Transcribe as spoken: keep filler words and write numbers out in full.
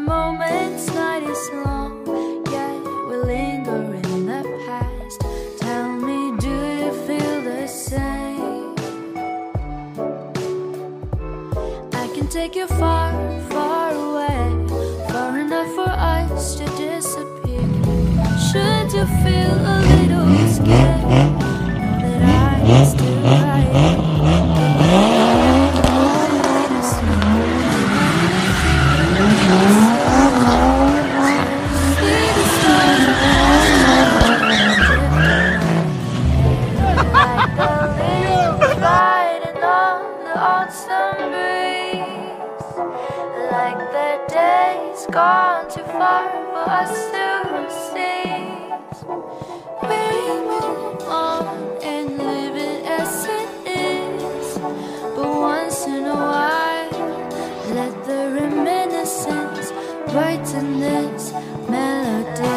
moment's night is long, yet we linger in the past. Tell me, do you feel the same? I can take you far, far away, far enough for us to disappear. Should you feel a little scared, know that I am still right here. Like the days gone too far for us to seize. We move on and live it as it is, but once in a while, let the reminiscence brighten this melody.